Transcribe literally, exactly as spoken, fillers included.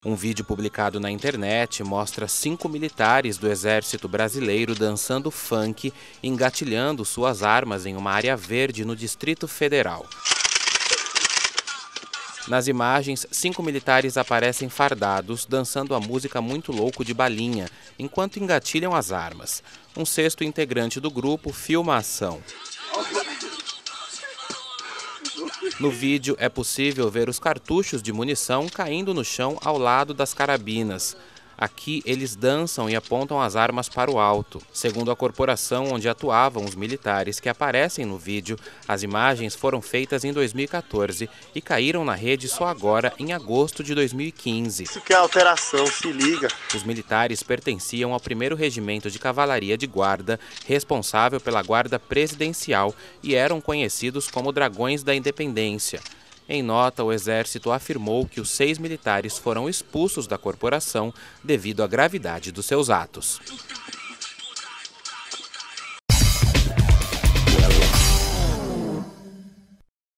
Um vídeo publicado na internet mostra cinco militares do Exército Brasileiro dançando funk, engatilhando suas armas em uma área verde no Distrito Federal. Nas imagens, cinco militares aparecem fardados, dançando a música Muito Louco de Balinha, enquanto engatilham as armas. Um sexto integrante do grupo filma a ação. No vídeo é possível ver os cartuchos de munição caindo no chão ao lado das carabinas. Aqui eles dançam e apontam as armas para o alto. Segundo a corporação onde atuavam os militares que aparecem no vídeo, as imagens foram feitas em dois mil e quatorze e caíram na rede só agora, em agosto de dois mil e quinze. Isso que é alteração, se liga. Os militares pertenciam ao primeiro Regimento de Cavalaria de Guarda, responsável pela Guarda Presidencial, e eram conhecidos como Dragões da Independência. Em nota, o Exército afirmou que os seis militares foram expulsos da corporação devido à gravidade dos seus atos.